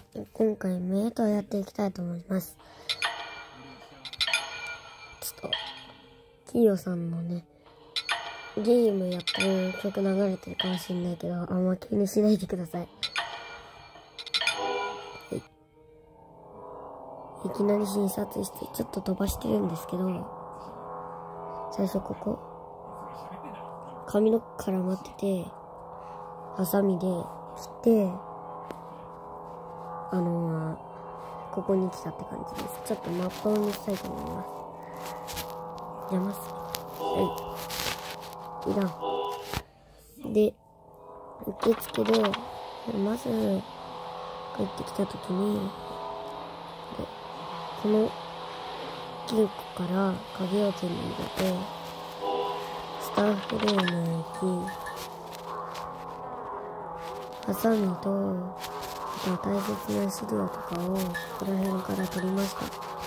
今回目とやっていきたいと思います。ちょっとキヨさんのねゲームやってる曲流れてるかもしれないけど、あんま気にしないでください。いきなり診察してちょっと飛ばしてるんですけど、最初ここ髪の毛絡まっててハサミで切ってここに来たって感じです。ちょっと真っ青にしたいと思います。邪魔する。いらん。で、受付で、まず、帰ってきたときに、この金庫から鍵を手に入れて、スタッフルームへ行き、ハサミと、大切な資料とかをここら辺から取りました。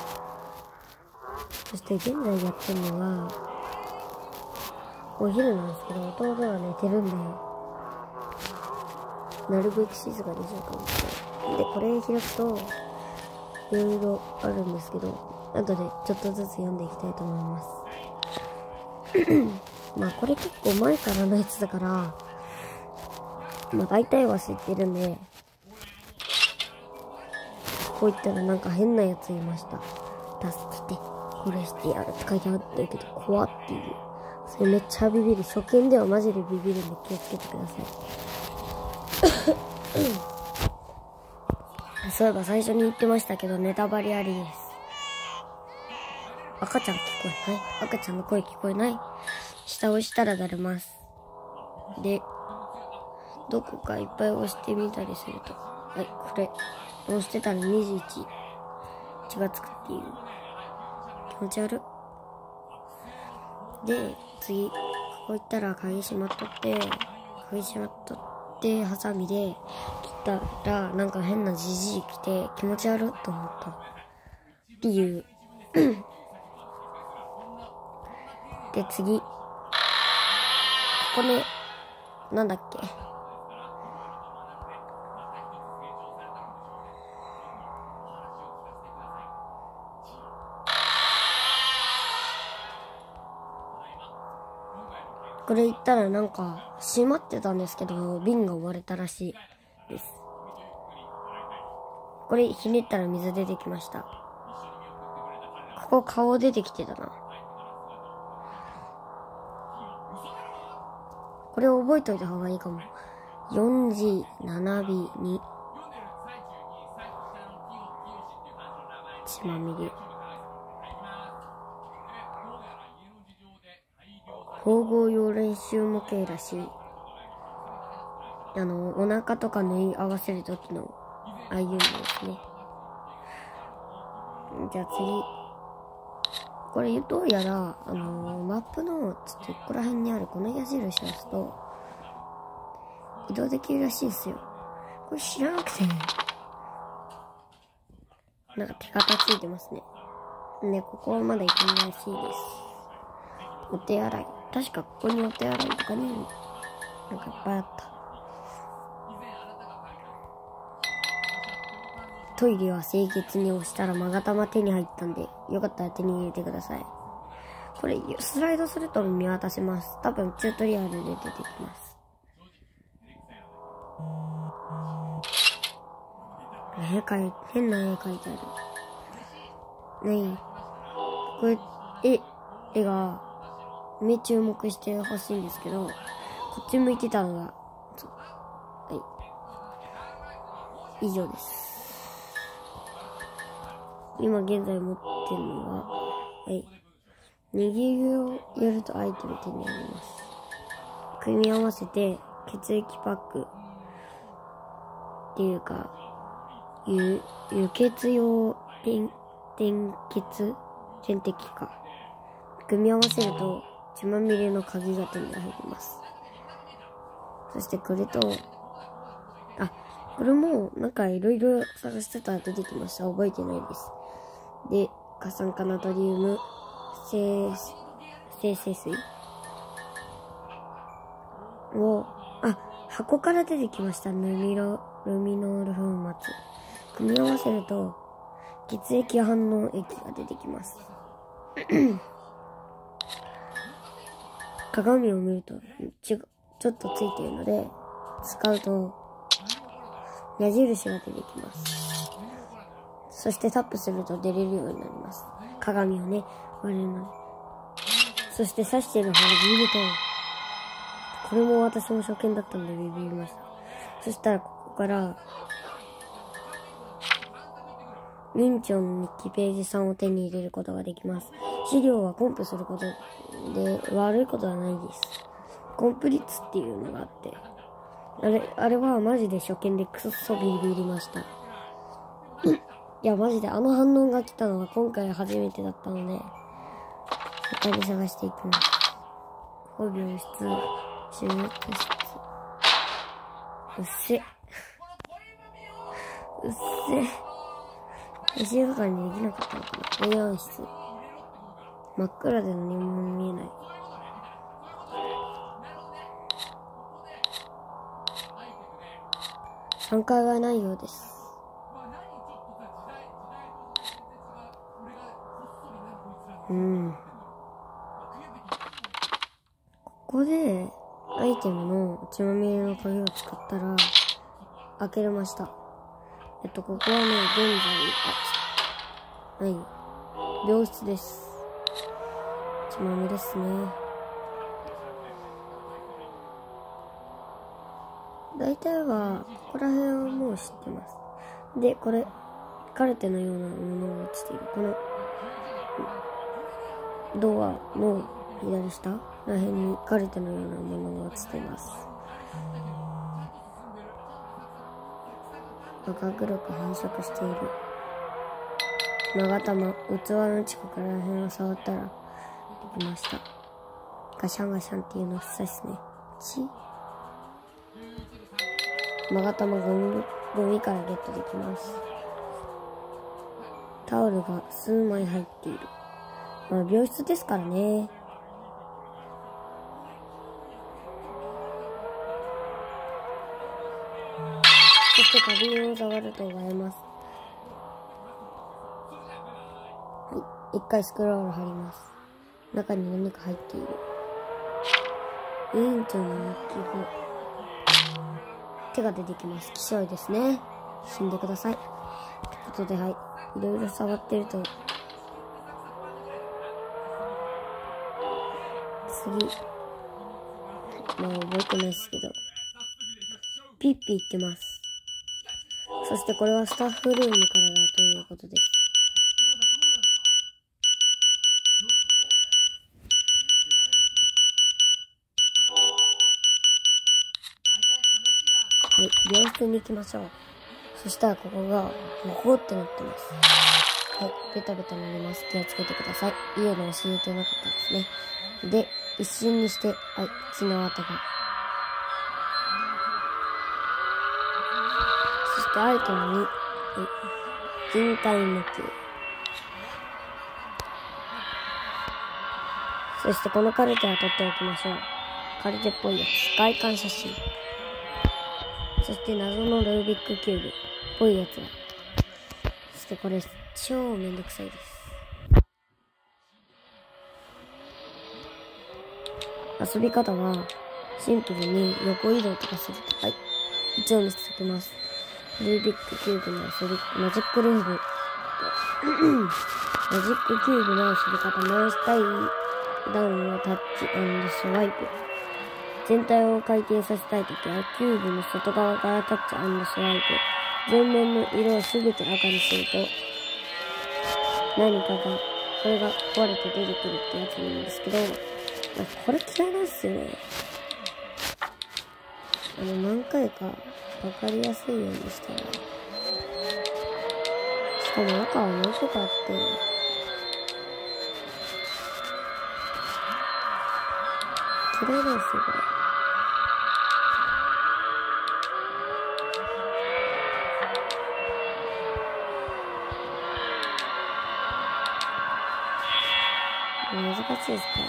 そして現在やってるのはお昼なんですけど、弟が寝てるんでなるべく静かにしようと思って、でこれ開くといろいろあるんですけど、後でちょっとずつ読んでいきたいと思いますまあこれ結構前からのやつだから、まあ大体は知ってるんで、こう言ったらなんか変なやついました。助けて、これしてやるって書いてあったけど怖っていう。それめっちゃビビる。初見ではマジでビビるんで気をつけてください。そういえば最初に言ってましたけど、ネタバレありです。赤ちゃん聞こえない？赤ちゃんの声聞こえない？下押したらだれます。で、どこかいっぱい押してみたりすると、はい、これ押してたら21血がつくっていう。気持ち悪い。で、次ここ行ったら鍵閉まっとって、ハサミで切ったらなんか変なジジイ来て気持ち悪いと思ったっていうで次ここでなんだっけ、これ言ったらなんか閉まってたんですけど瓶が割れたらしいです。これひねったら水出てきました。ここ顔出てきてたな。これ覚えといた方がいいかも。4G、7B、2血まみれ、縫合用練習模型らしい。お腹とか縫い合わせる時のああいうのですね。じゃあ次、これどうやらマップのちょっとここら辺にあるこの矢印を押すと移動できるらしいですよ。これ知らなくて、なんか手形ついてますね。ね、ここはまだ行けないらしいです。お手洗い、確かここにお手洗いとかね、なんかいっぱいあった。トイレは清潔に押したら勾玉手に入ったんで、よかったら手に入れてください。これスライドすると見渡せます。多分チュートリアルで出てきます。変な絵描いてある。ねえ、これ絵が目注目してほしいんですけど、こっち向いてたのがはい以上です。今現在持ってるのははい握りをやるとアイテム手に入ります。組み合わせて血液パックっていうか輸血用点滴か組み合わせると血まみれの鍵が手に入ります。そしてこれとこれもなんかいろいろ探してたら出てきました。覚えてないです。で、過酸化ナトリウム生成水を箱から出てきました。ルミノール粉末組み合わせると血液反応液が出てきます。鏡を見るとちょっとついているので、使うと矢印が出てきます。そしてタップすると出れるようになります。鏡をね、割れるので。そして刺している方を見ると、これも私も初見だったのでビビりました。そしたらここから明朝の日記ページ3を手に入れることができます。資料はコンプすることで悪いことはないです。コンプ率っていうのがあって、あれはマジで初見でクソビビりました。いやマジであの反応が来たのは今回初めてだったので、他に探していきます。病室、手術室。うっせ。静かにできなかったのかな。霊安室。真っ暗で何も見えない。3階はないようです。ここでアイテムの血まみれの鍵を使ったら開けれました。ここはね、現在、病室です。血まみれですね。大体はここら辺はもう知ってます。で、これカルテのようなものが落ちている。このドアの左下ら辺にカルテのようなものが落ちています。赤黒く変色している。勾玉、器の近くら辺を触ったらできました。ガシャンガシャンっていうの臭いですね。勾玉ゴミからゲットできます。タオルが数枚入っている。まあ病室ですからね。そして花瓶を触ると割れます。はい。一回スクロール貼ります。中に何か入っている。委員長の日記簿。手が出てきます。希少いですね。死んでください。ということで、はい。いろいろ触ってると、次。まあ覚えてないですけど、ピッピ言ってます。そしてこれはスタッフルームからだということです。はい、病室に行きましょう。そしたらここがボコってなってます。はい、ベタベタなります。気をつけてください。家で教えてなかったですね。で、一瞬にして、はい、血の跡が。そしてアイテムに、人体模型。そしてこのカルテは取っておきましょう。カルテっぽいやつ。外観写真。そして謎のルービックキューブっぽいやつが。そしてこれ超めんどくさいです。遊び方はシンプルに横移動とかすると、はい、一応見せておきます。ルービックキューブの遊び、マジックルーブマジックキューブの遊び方、回したい段をタッチ&スワイプ。全体を回転させたいときはキューブの外側からタッチ&スワイプ。全面の色をすべて赤にすると何かが、これが壊れて出てくるってやつなんですけど、これ嫌いなんですよね。何回かわかりやすいようにしたら、しかも赤は何個かあって、嫌いなんですよこれ。難しいですから。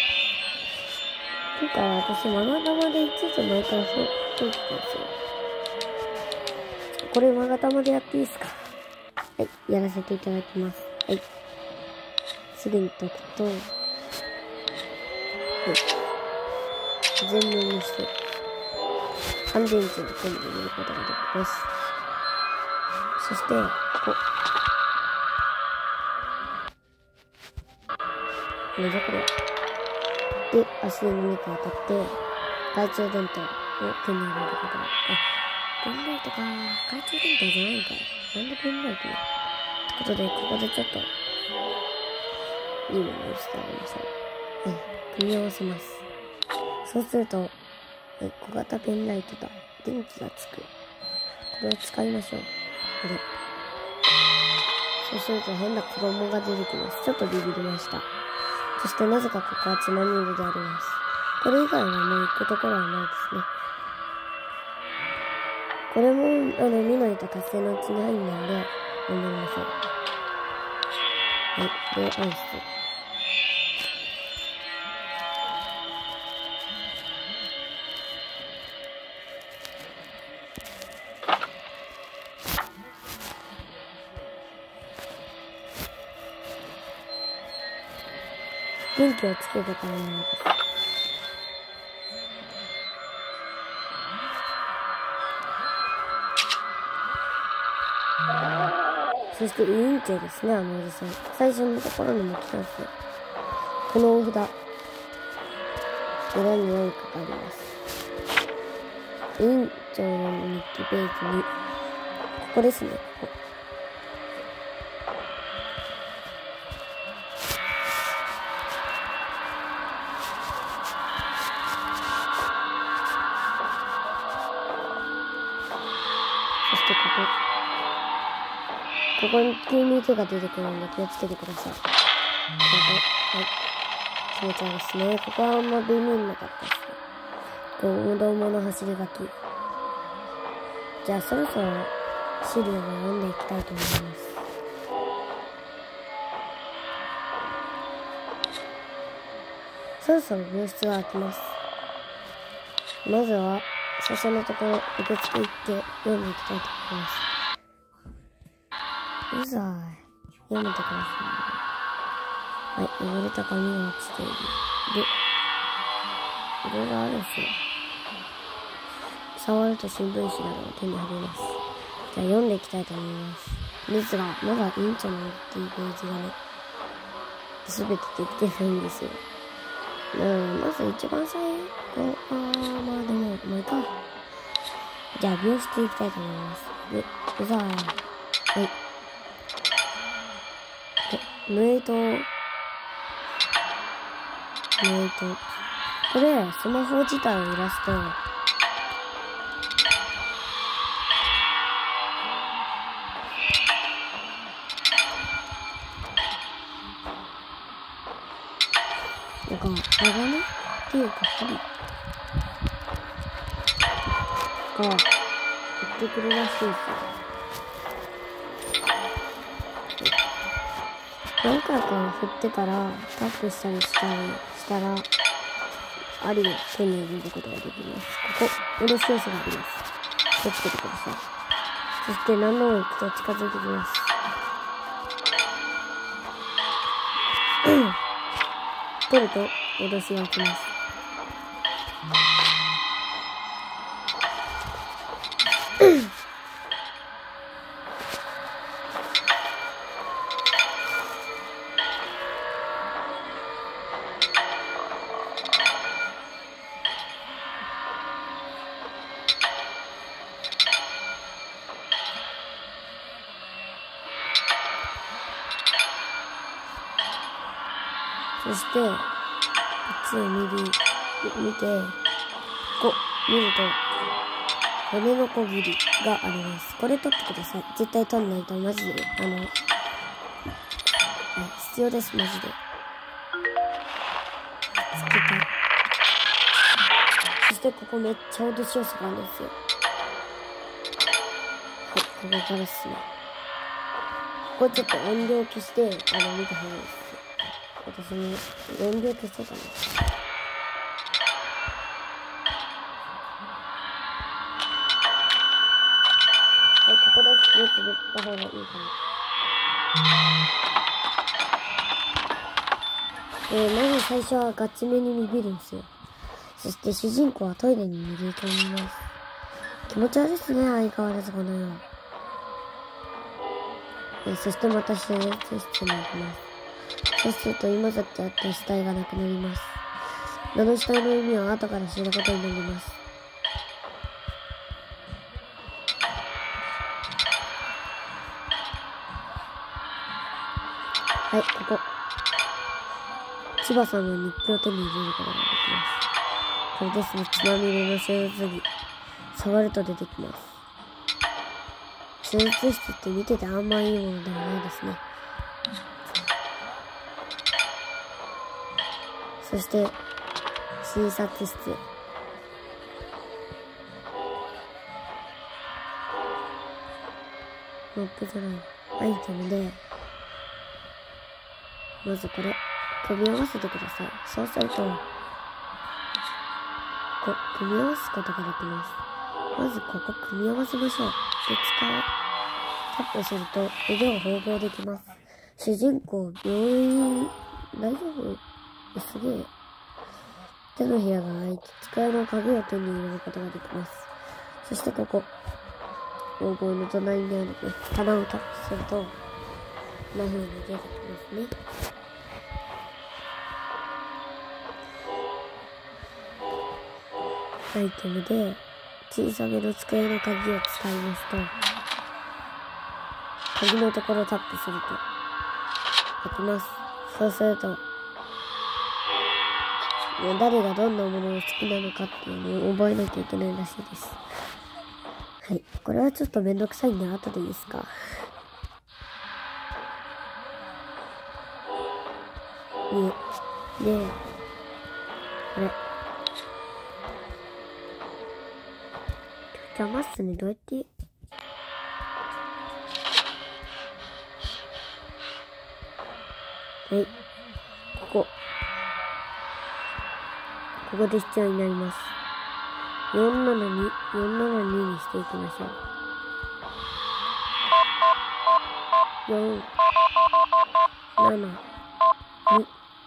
今回は私、ママ玉でいちいち毎回そう解いてたんですよ。 これ、勾玉でやっていいですか？はい、やらせていただきます。はい。すぐに解くと、はい。全面にして、乾電池のコンボを入れることができます。そして、なんだこれ。で、足で何か当たって、懐中電灯を手に入れることが、ペンライトか。懐中電灯じゃないんかい。なんでペンライトね。ってことで、ここでちょっと、いいものをしてあげましょう。組み合わせます。そうすると、小型ペンライトだ。電気がつく。これを使いましょう。これ。そうすると変な子供が出てきます。ちょっとビビりました。そしてなぜかここはつまみ入れであります。これ以外はもう行くところはないですね。これも、緑と活性のうちに入るので、頑張りましょう。はい。で、アイス。電気をつけてからなのです。そして委員長ですね、おじさん。最初のところにも来たんですよ。このお札。裏に何かがあります。委員長の日記ページに、ここですね、ここ。そしてここに急に手が出てくるので気をつけてください。はい。気持ち悪いですね。ここはあんまビビんなかったですね。子供の走り書き。じゃあそろそろ資料を読んでいきたいと思います。そろそろ病室が開きます。まずは最初のところ受付行って読んでいきたいと思います。うざい。読めてください。はい、汚れた紙が落ちている。で、いろいろあるんですよ。触ると新聞紙などが手に入ります。じゃあ読んでいきたいと思います。ですが、まだ委員長のっていうページがね、すべてできてないんですよ。まず一番最後、まあでも、もういいか。じゃあ病室行きたいと思います。で、うざー。はい。これ、スマホ自体を揺らすと、なんか、鋼っていうか、針が、言ってくるらしいですよ。何回か振ってからタップしたりしたら針を手に入れることができます。ここ、脅し要素があります。気をつけてください。そして何度も行くと近づいてきます。取ると脅しが起きます。そして、こっちを見て、見ると、骨のこぎりがあります。これ取ってください。絶対取んないとマジで、必要です、マジで。つけた。そしてここめっちゃ脅し要素があるんですよ。はい、ここからですね。これちょっと音量消して、見てほしいです。私も音量消そうかな。はい、こくぐった方がいいかな。まず最初はガチめにビビるんですよ。そして主人公はトイレに逃げ込みます。気持ち悪いですね、相変わらずこのよう。そしてまた手術室に行きます。そうすると今さっきあった死体がなくなります。あの死体の意味は後から知ることになります。はい、ここ。千葉さんの日記を手に入れることができます。これですね、血まみれの手術着。触ると出てきます。手術室って見ててあんまいいものではないですね。そして、診察室。モップじゃない。アイテムで、まずこれ、組み合わせてください。そうすると、組み合わすことができます。まずここ組み合わせましょう。で、タップすると腕を縫合できます。主人公、病院、大丈夫？すげえ。手の部屋が開いて、机の鍵を手に入れることができます。そしてここ、縫合の隣にあるね、棚をタップすると、こんな風に出てきますね。アイテムで小さめの机の鍵を使いますと、鍵のところをタップすると開きます。そうすると、誰がどんなものを好きなのかっていうのを覚えなきゃいけないらしいです。はい。これはちょっとめんどくさいんで後でいいですか。で、これ。邪魔っすね。どうやって。はい。ここで必要になります。472にしていきましょう。4、7、2。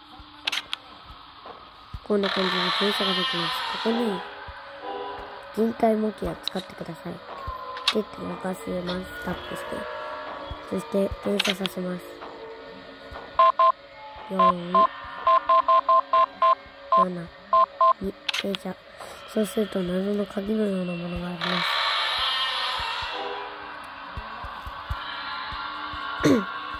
こんな感じで転写ができます。ここに、人体模型を使ってください。でって動かせます。タップして。そして、転写させます。4、7、2、転写。そうすると謎の鍵のようなものがあります。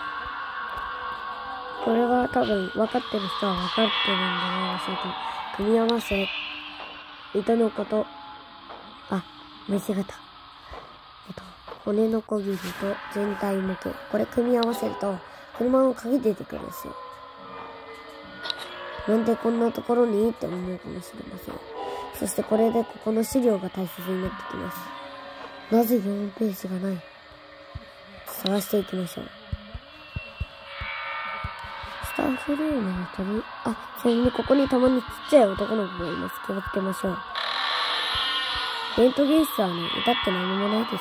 これは多分分かってる人は分かってるんじゃないでしょうか。組み合わせ、糸のこと、間違えた。骨のこぎりと全体模型。これ組み合わせると、車の鍵出てくるんですよ。なんでこんなところにって思うかもしれません。そしてこれでここの資料が大切になってきます。なぜ4ページがない？探していきましょう。スタッフルームの鳥。ちなみにここにたまにちっちゃい男の子がいます。気をつけましょう。レントゲン室はね、歌って何もないです。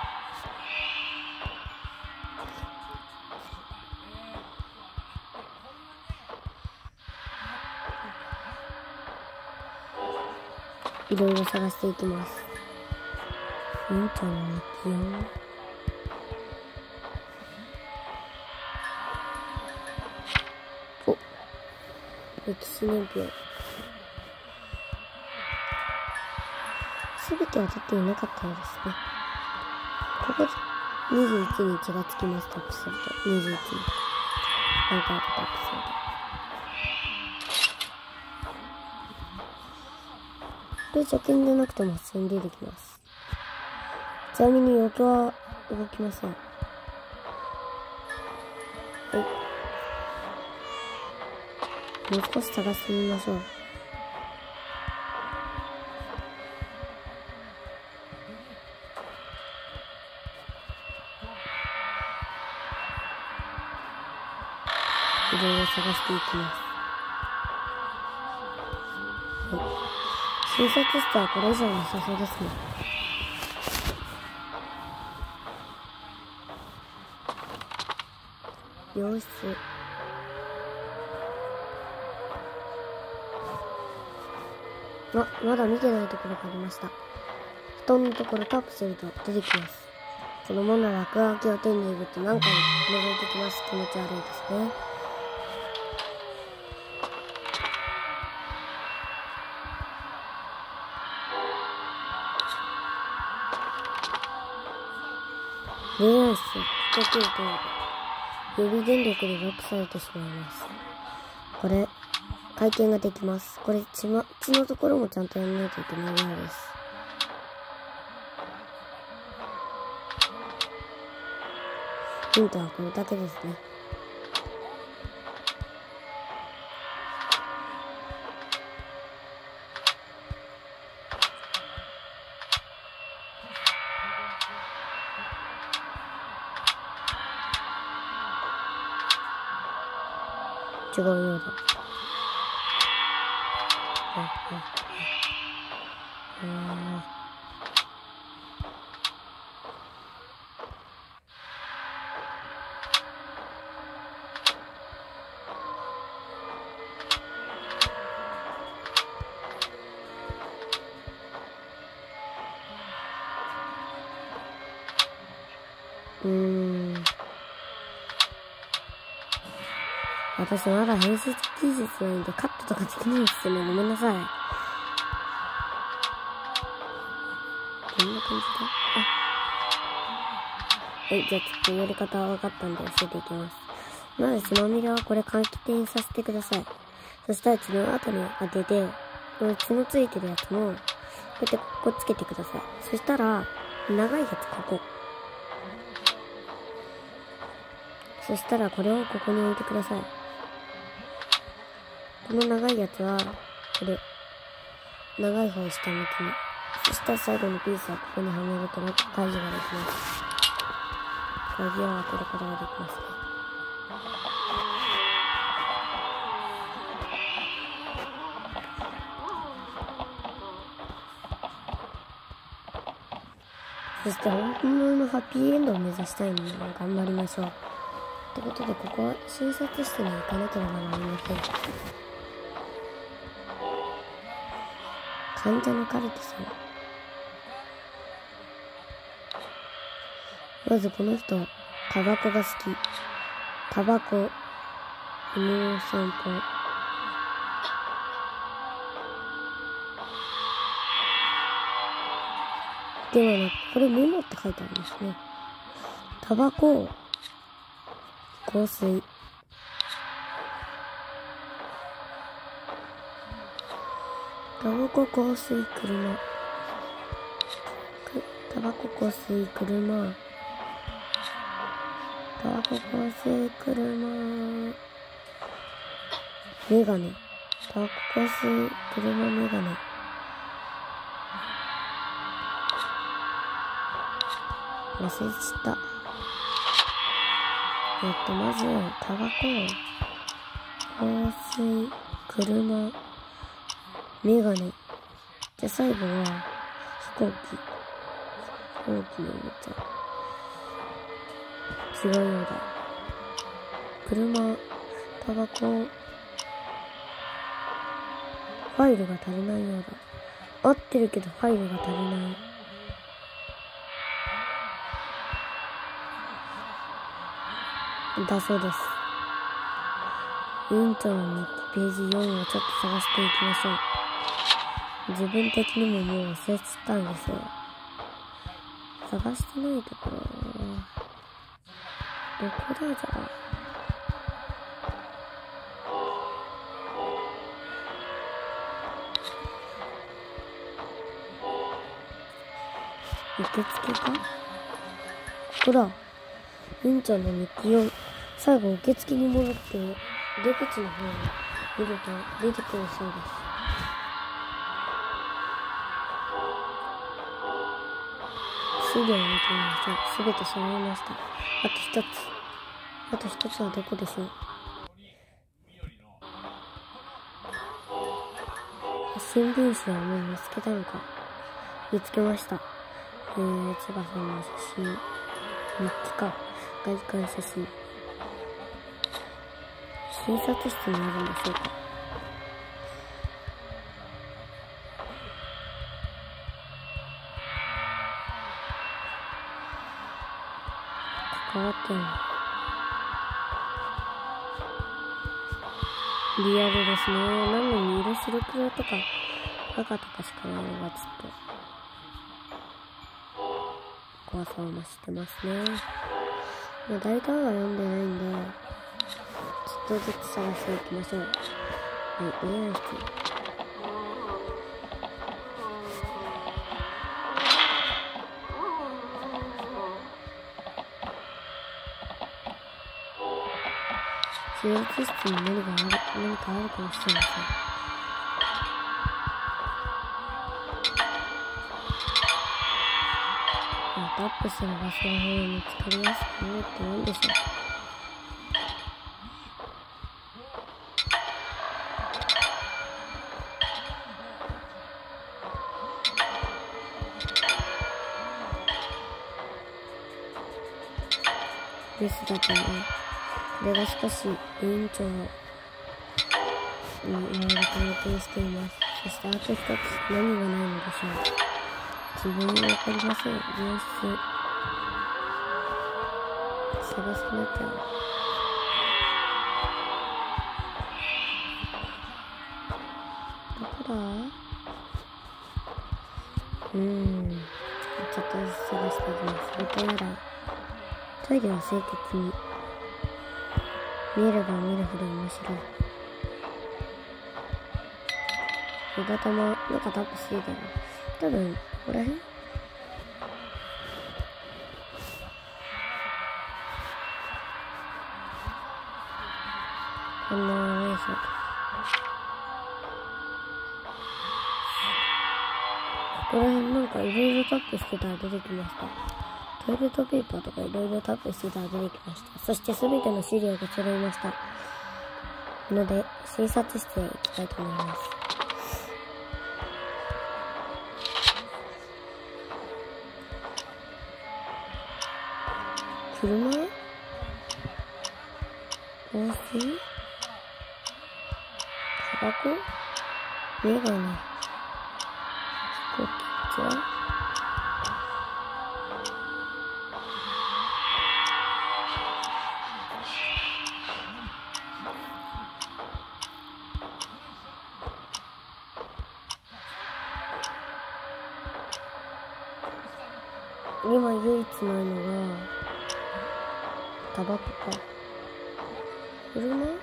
いろいろ探していきます。インちゃんの日記よ。歴史年表。すべては取っていなかったようですね。ここで21日がつきます。タップすると。21日。何回かタップすると。これ除菌でなくても普通に出てきます。ちなみに音は動きません。もう少し探してみましょう。いろいろ探していきます。診察室はこれ以上なさそうですね。 病室。まだ見てないところがありました。布団のところタップすると出てきます。そのもの落書きを手に入れると何回も覗いてきます。気持ち悪いですね。恋愛室、ここを切ると予備電力でロックされてしまいます。これ回転ができます。これ血のところもちゃんとやらないといけないようです。ヒントはこれだけですね。違うようだ。私まだ編集技術ないんでカットとかできないんですよね。ごめんなさい。こんな感じだ。はい、じゃあちょっとやり方は分かったんで教えていきます。まず血まみれはこれ換気点させてください。そしたら血の後に当てて、この血のついてるやつも、こうやってここつけてください。そしたら、長いやつここ。そしたらこれをここに置いてください。この長いやつは、これ。長い方を下向きに。そしたら最後のピースはここにはめるとロック解除ができます。鍵を開けることができますね。そして本物のハッピーエンドを目指したいので頑張りましょう。ってことでここは診察室に行かなければなりません。患者のカルテさん。まずこの人はタバコが好き。タバコ、犬の散歩。ではなく、これメモって書いてありますね。タバコ、香水。タバコ、香水、車。タバコ、香水、車。タバコ、香水、車。メガネ。タバコ、香水、車、メガネ。忘れちゃった。まずはタバコ、香水、車、メガネ。じゃあ最後は飛行機。飛行機のおもちゃ。違うようだ。車、タバコ、ファイルが足りないようだ。合ってるけどファイルが足りない。だそうです。委員長の日記ページ4をちょっと探していきましょう。自分的にももう忘れちゃったんですよ。探してないところどこだじゃあ。受付か？ここだ。委員長の日記4。最後受付に戻って出口の方に見ると出てくるそうです。資料を見てみましょう。すべて揃いました。あと一つはどこでしょう。新聞紙はもう見つけたのか。見つけました。千葉さんの写真。日記か。外観写真。 診察室にあるんでしょうか。関わってんの。リアルですね。なのに色白黒とか赤とかしかないのがちょっと怖さを増してますね。まあ、大体は読んでないんで、ちょっとずつ探していきましょう。はい、恋愛室。手術室に何かあるかもしれません。タップする場所の方が見つかりやすくなるって何でしょう。ですだとね、これがしかし委員長にいろいろ関係しています。そしてあと一つ何がないのでしょう。自分にわかりません。病室探さなきゃ。どこだ？ちょっとずつ探していきます。トイレは清潔に。見えれば見るほど面白い。目がたま、なんかタップしていたら、多分、ここら辺？こんなないそうです。ここら辺なんかいろいろタップしてたら出てきました。トイレットペーパーとかいろいろタップしてたら出てきました。そしてすべての資料が揃いました。ので、診察室へ行きたいと思います。車？香水？タバコ？メガネ？飛行機？こちら？今唯一ないのがタバコか。車？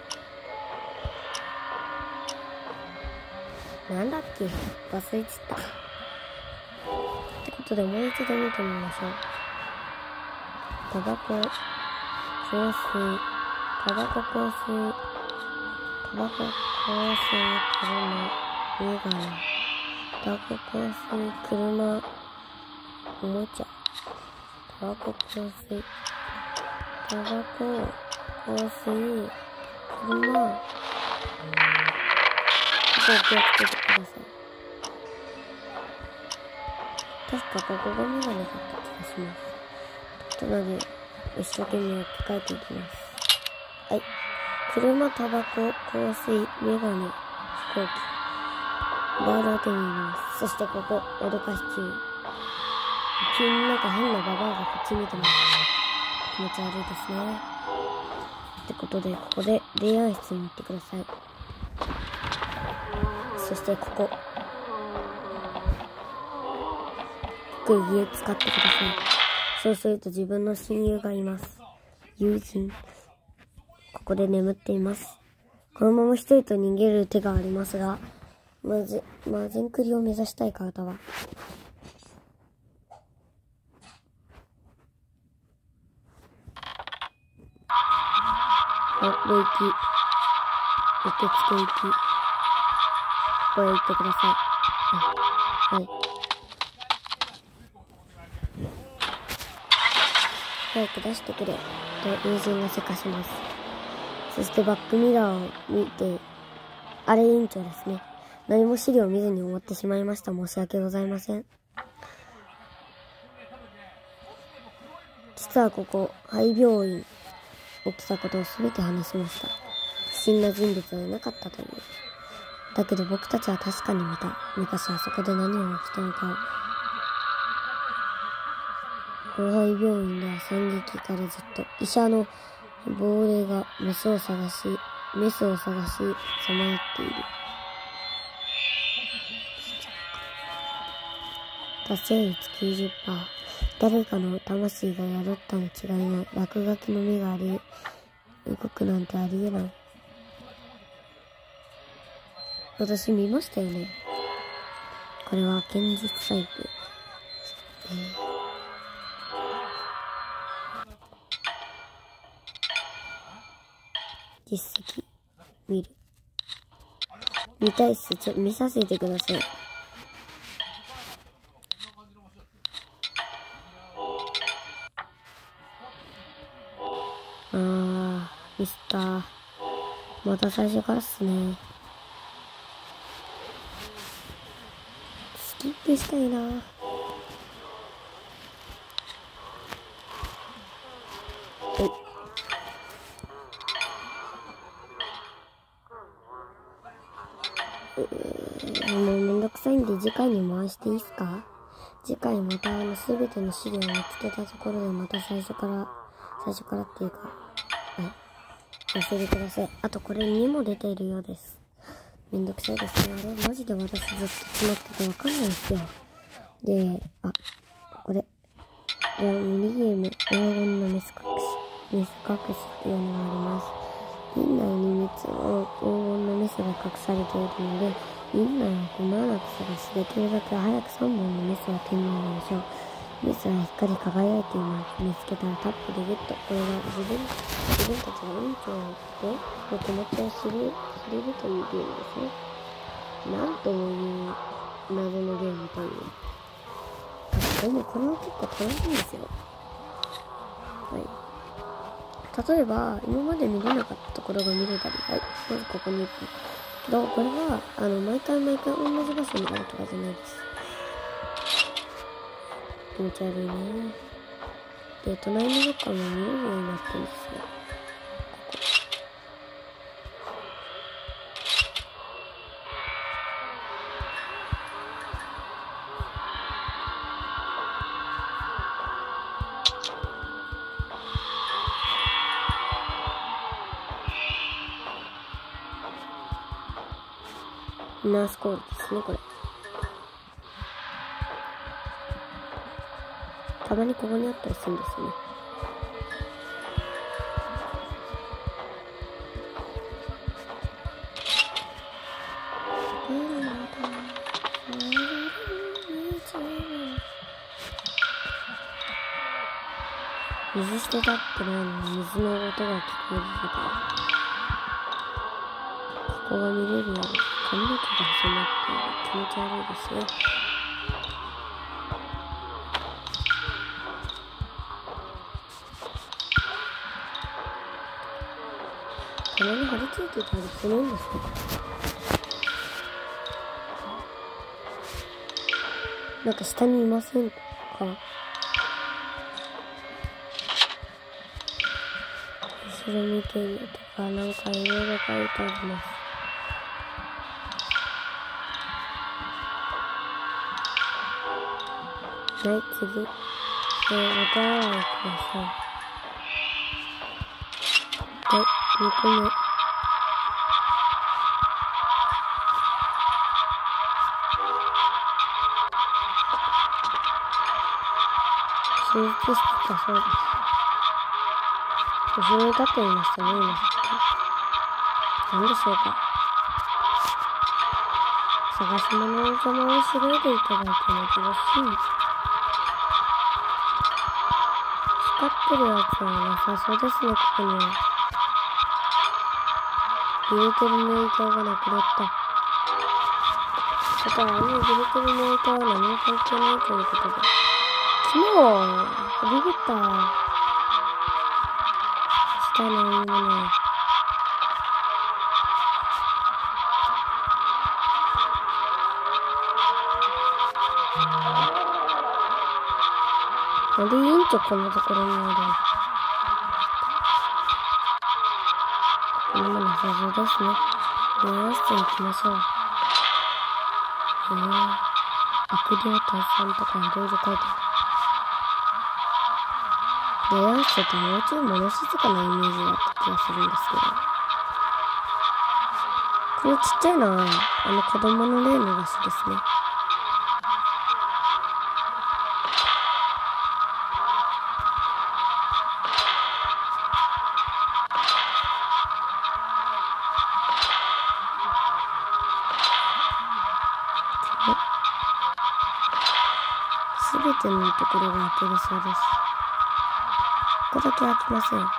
なんだっけ、忘れちゃった。ってことでもう一度見てみましょう。タバコ、香水、タバコ、香水、タバコ、香水、車、メガネ、タバコ、香水、車、おもちゃ、タバコ、香水、タバコ、香水、車、気をつけてください。確かここがメガネだった気がします。なので、一生懸命やって書いていきます。はい。車、タバコ、香水、メガネ、飛行機。バール当てに入れます。そしてここ、脅かし注意。急になんか変なババアがこっち見てます。気持ち悪いですね。ってことで、ここで霊安室に行ってください。そしてここ。家使ってください。そうすると自分の親友がいます。友人。ここで眠っています。このまま一人と逃げる手がありますが、全クリを目指したい方は、霊気。受付行き。ここへ行ってください。はい。早く出してくれ。と友人がせかします。そしてバックミラーを見て、あれ委員長ですね。何も資料を見ずに終わってしまいました。申し訳ございません。実はここ、廃病院起きたことをすべて話しました。 審な人物はいなかったという。だけど僕たちは確かに見た。昔あそこで何を起きたのかを。後輩病院では惨劇からずっと医者の亡霊がメスを探しさまよっている。達成率 90%。誰かの魂が宿ったに違いない。落書きの目が動くなんてありえない。私見ましたよね。これは現実タイプ。実績見る。見たいっす。見させてください。ミスったー。また最初からっすね。スキップしたいなー。もうめんどくさいんで次回に回していいっすか？次回またすべての資料を見つけたところでまた最初からっていうか、教えてください。あとこれにも出ているようです。めんどくさいですね。あれマジで私ずっと詰まっててわかんないんですよ。で、これ。ミニゲーム、黄金のメス隠しっていうのがあります。院内に3つの黄金のメスが隠されているので、院内をくまなく探し、できるだけ早く3本のメスを手に入れましょう。メスは光り輝いています。見つけたらタップでゲット。これは自分たちが院長の気持ちを知れるというゲームですね。なんともいう謎のゲームという。でもこれは結構楽しいんですよ。はい。例えば、今まで見れなかったところが見れたり、はい。まずここに行く。けど、これは、毎回同じ場所にあるとかじゃないです。気持ち悪いね。で、隣のロッカーも見えるようになってるんですよ。ナースコールですね、これ。たまにここにあったりするんですよね。水捨てたってないのに水の音が聞こえるとか。ここが見れるように髪の毛が挟まっている。気持ち悪いですね。たまに張り付いてたりするんですけど。なんか下にいませんか？後ろ見てるとか、なんかいろいろ書いてあります。はい、次。お手洗いください。はい、2個目。手術室だそうです。後ろに立っていましたね、今さっき。何でしょうか。探し物の邪魔をしないでいただいてもよろしい。光ってるやつはなさそうですね、ここには。ビルテルの糸がなくなった。だから、ビルテルの糸は何も関係ないということで。ビビった。したい何もない。なんで院長こんなところにある？ そのままなさそうですね。恋愛室に行きましょう。悪霊退散とかいろいろ書いてある。恋愛室ってもうちょい物静かなイメージだった気がするんですけど。これちっちゃいな。子供の例の場所ですね。すべてのところが開けるそうです。ここだけ開きません。ちっ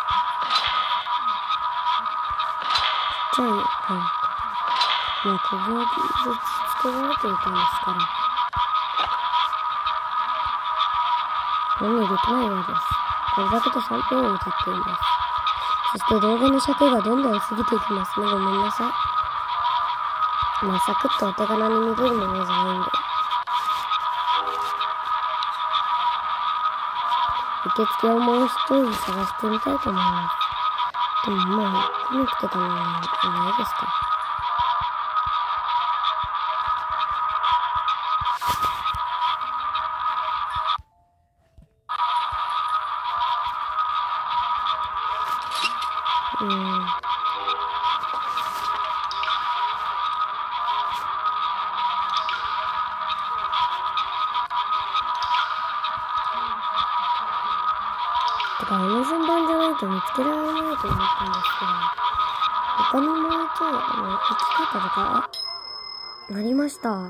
ちゃい、もうここでつけられていたんですから。何もできないようです。これだけで3分を経っています。そして動画の尺がどんどん過ぎていきますね。ごめんなさい。サクッとお手柄に見れるものじゃないんで。受付をもう一人探してみたいと思います。でももうコミックとかのないですか。順番じゃないと見つけられないと思ったんですけど、他にもう一度、生き方とか、ありました。はい。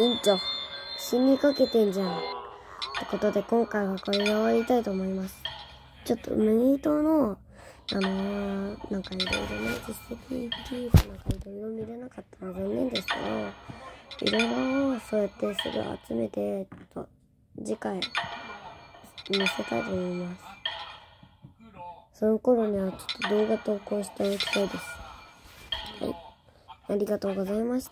院長、死にかけてんじゃん。ってことで今回はこれで終わりたいと思います。ちょっと無人島の、なんかいろいろね、実績とかなんかいろいろ見れなかったのは残念ですけど、いろいろそうやってすぐ集めて、次回見せたいと思います。その頃にはちょっと動画投稿しておきたいです。はい。ありがとうございました。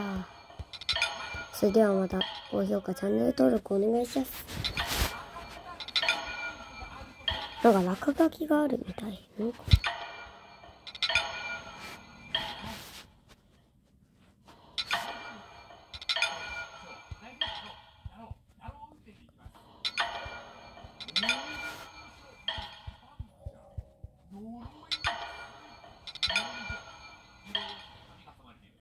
それではまた高評価、チャンネル登録お願いします。なんか落書きがあるみたい。